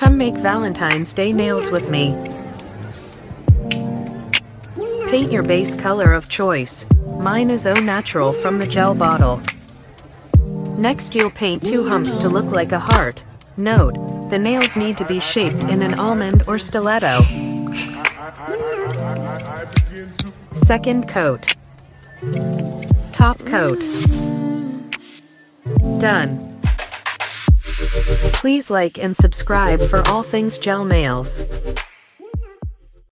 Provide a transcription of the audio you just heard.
Come make Valentine's Day nails with me. Paint your base color of choice. Mine is Au Natural from the gel bottle. Next you'll paint 2 humps to look like a heart. Note, the nails need to be shaped in an almond or stiletto. Second coat. Top coat. Done. Please like and subscribe for all things gel nails.